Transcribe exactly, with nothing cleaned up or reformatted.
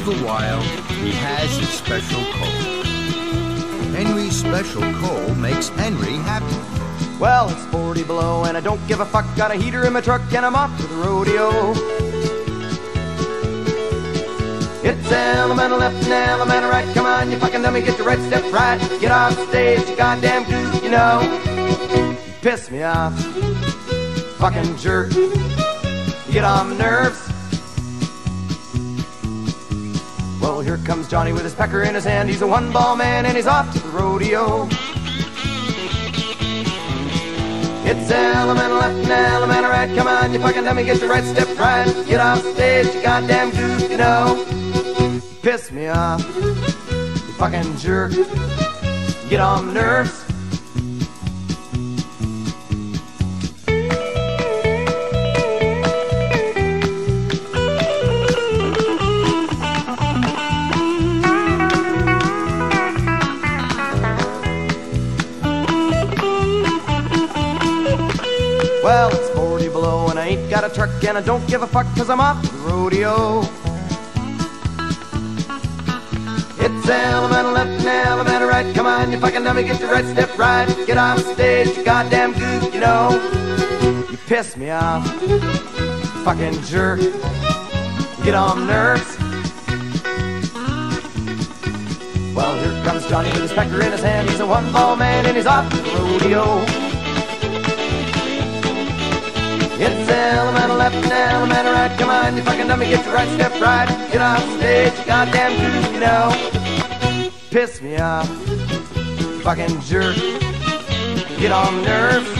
the while, he has his special coal. Henry's special coal makes Henry happy. Well, it's forty below and I don't give a fuck. Got a heater in my truck and I'm off to the rodeo. It's elemental left and elemental right. Come on, you fucking dummy, get your right step right. Get off stage, you goddamn goof, you know. You piss me off, fucking jerk. You get on my nerves. Well, here comes Johnny with his pecker in his hand. He's a one-ball man and he's off to the rodeo. It's elemental left and elemental right. Come on, you fucking dummy, get your right step right. Get off stage, you goddamn goof, you know. Piss me off, you fucking jerk. Get on my nerves. Well, it's forty below and I ain't got a truck and I don't give a fuck cause I'm off to the rodeo. It's elemental left and elemental right. Come on, you fucking dummy, get your right step right. Get on stage, you goddamn goof, you know. You piss me off, you fucking jerk. Get on my nerves. Well, here comes Johnny with his pecker in his hand. He's a one-ball man and he's off to the rodeo. It's elemental left and elemental right. Come on, you fucking dummy, get your right step right. Get off stage, you goddamn goof, you know. Piss me off, fucking jerk. Get on my nerves.